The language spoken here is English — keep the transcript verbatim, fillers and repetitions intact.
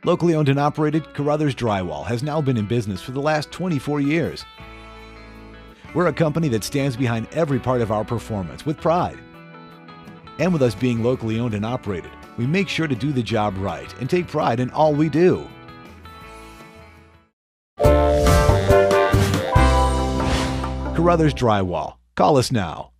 Locally owned and operated, Caruthers Drywall has now been in business for the last twenty-four years. We're a company that stands behind every part of our performance with pride. And with us being locally owned and operated, we make sure to do the job right and take pride in all we do. Caruthers Drywall. Call us now.